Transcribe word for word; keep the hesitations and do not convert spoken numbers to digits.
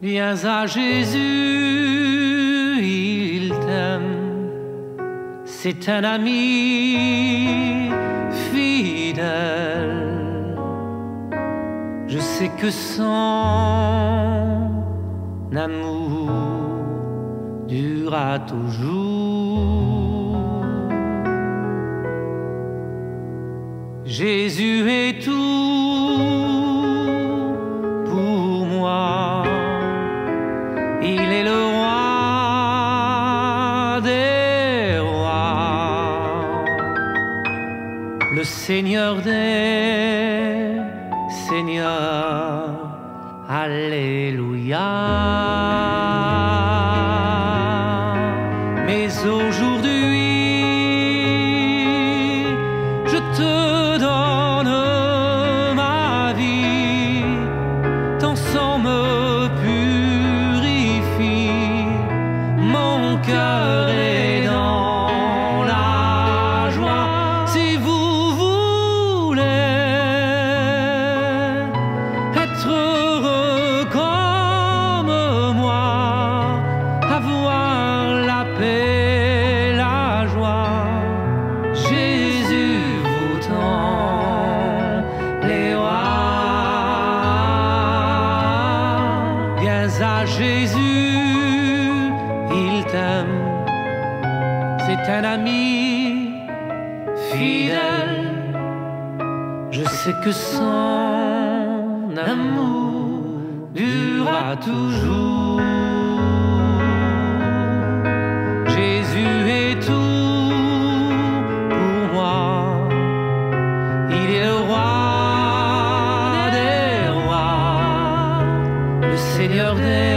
Viens à Jésus, il t'aime, c'est un ami fidèle. Je sais que son amour durera toujours. Jésus est tout pour moi. Il est le roi des rois, le Seigneur des seigneurs. Alléluia. Mais aujourd'hui, je te donne ma vie, ton sang me purifie, mon cœur est dans la joie. Si vous voulez être heureux comme moi, avoir la paix, la joie, Jésus vous tend les rois. Viens à Jésus, il t'aime, c'est un ami fidèle. Je sais que son amour durera toujours. Jésus est tout pour moi. Il est le roi des rois, le Seigneur des